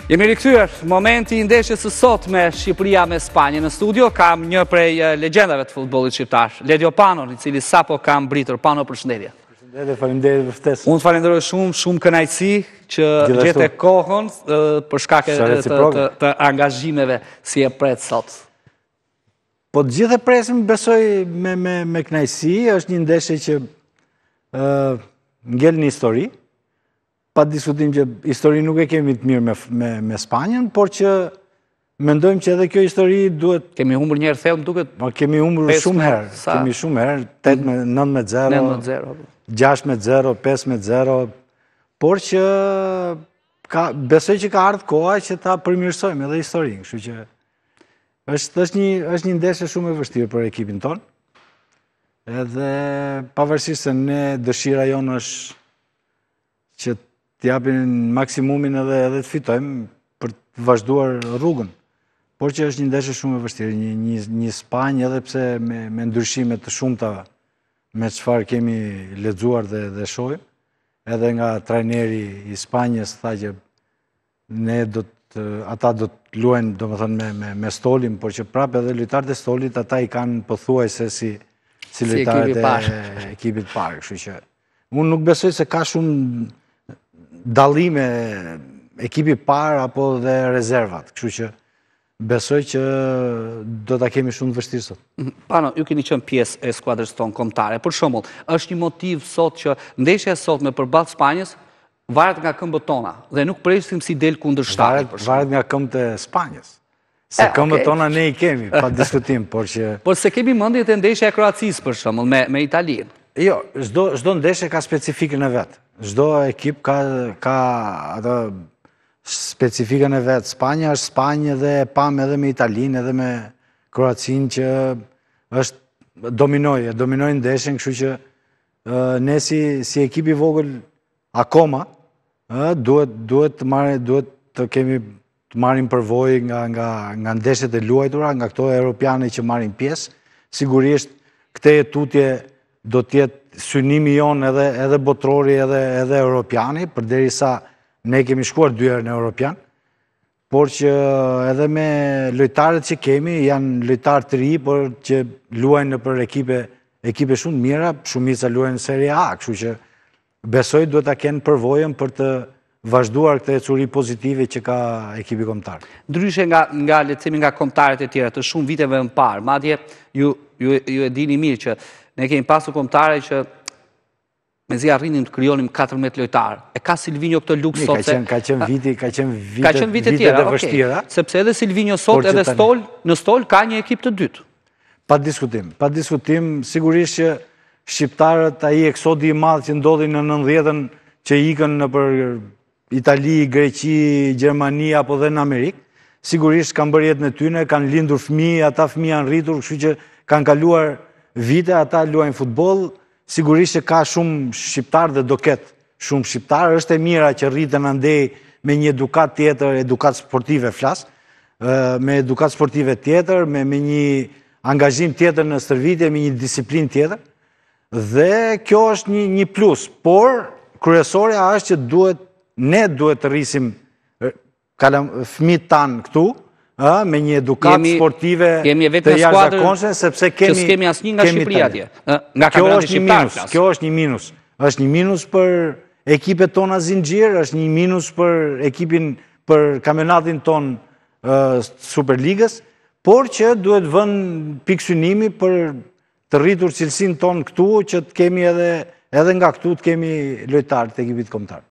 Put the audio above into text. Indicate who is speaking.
Speaker 1: Jemi rikthyer, momenti i ndeshjes së sot me Shqipëria me Spanjën. Në studio kam një prej legjendave të futbollit shqiptar, Ledio Pano, i cili sapo ka mbritur. Pano, përshëndetje.
Speaker 2: Përshëndetje, faleminderit për ftesën.
Speaker 1: Unë të falenderoj shumë kënaqësi që gjete kohën për shkak të angazhimeve si e pret sot.
Speaker 2: Po të gjithë e presim, besoj me kënaqësi, është një ndeshje që ngel një histori. Pa diskutim që histori nuk e kemi të mirë me Spanjën, por që mendojmë që edhe kjo histori duhet...
Speaker 1: Kemi humbur njerë thellë, më duket?
Speaker 2: Kemi humbur shumë herë, 9-0, 6-0, 5-0, por që besoj që ka ardhur koha që ta përmirësojmë edhe historinë, kështu që është një ndeshje shumë e vështirë për ekipin tonë, edhe pavarësisht se ne dëshira jonë është që t'japin maksimumin edhe të fitojmë për të vazhduar rrugën. Por që është një ndeshje shumë e vështirë, një Spanjë edhe pse me ndryshime të shumta me çfarë kemi lexuar dhe shohim, edhe nga trajneri i Spanjës tha që ata do të luajnë domethënë me Stolin, por që prapë edhe lojtarët e Stolit ata i kanë pothuajse si lojtarët e ekipit parë, kështu që unë nuk besoj se ka shumë dallime ekipi parë apo dhe rezervat, kështu që besoj që do ta kemi shumë të vështirë sot.
Speaker 1: Pano, ju keni qenë pjesë e skuadrës tonë kombëtare. Për shembull, është një motiv sot që ndeshja e sotme përballë Spanjës varet nga këmbët tona dhe nuk presim si del kundërshtarit.
Speaker 2: Varet nga këmbët e Spanjës. Se këmbët tona ne i kemi, pa diskutim, por që...
Speaker 1: Por se kemi mendje të ndeshja e Kroacisë për shembull me Italinë.
Speaker 2: Jo, çdo ndeshje ka specifikën e vet. Çdo ekip ka atë specifikën e vet. Spanja është Spanjë dhe pam edhe me Italinë edhe me Kroacinë që është dominoi ndeshjen, kështu që ne si ekip i vogël akoma duhet të marrim përvojë nga ndeshjet e luajtura, nga këto europiane që marrin pjesë. Sigurisht këtë tutje do t'jetë synimi jonë edhe botrori edhe europiani, përderisa ne kemi shkuar 2 herë në europian, por që edhe me lojtarët që kemi, janë lojtarë të ri, por që luajnë për ekipe shumë mira, shumica luajnë në Serie A, kështu që besoj duhet ta kenë përvojën për të vazhduar këtë ecuri pozitive që ka ekipi kombëtar.
Speaker 1: Ndryshe nga le të themi nga kombëtarët e tjerë të shumë viteve më parë, madje ju e dini mirë që ne kemi pasur kombëtare që mezi arrinim të krijonim 14 lojtarë. E ka Silvinho këtë luks sot se
Speaker 2: ka qenë vite të vështira.
Speaker 1: Sepse edhe Silvinho sot edhe në Stol ka një ekip të dytë.
Speaker 2: Pa diskutim, sigurisht që shqiptarët, ai eksodi i madh që ndodhi në 90-ën që ikën nëpër Itali, Greqi, Gjermani apo dhe në Amerikë, sigurisht kanë bërë jetën e tyre, kanë lindur fëmijë, ata fëmijë janë rritur, kështu që kanë kaluar vite, ata luajnë futboll. Sigurisht që ka shumë shqiptar dhe do ketë shumë shqiptar, është e mira që rriten andej me një edukat tjetër, edukat sportive flas, me edukat sportive tjetër, me një angazhim tjetër në stërvitje, me një disiplin tjetër, dhe kjo është një plus, por kryesorja është që ne duhet të rrisim fëmijët tanë këtu, me një edukat sportive të jashtëzakonshme, sepse
Speaker 1: kemi asnjë nga Shqipëria atje.
Speaker 2: Kjo është një minus. Është një minus për ekipet tona zinxhir, është një minus për kampionatin ton Superligës, por që duhet vënë pikë synimi për të rritur cilësinë ton këtu, që të kemi edhe nga këtu të kemi lojtarë të ekipit kombëtar.